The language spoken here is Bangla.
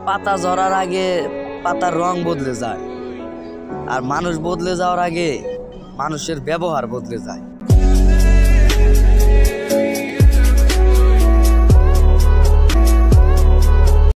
পাতা ঝরার আগে পাতার রং বদলে যায়, আর মানুষ বদলে যাওয়ার আগে মানুষের ব্যবহার বদলে যায়।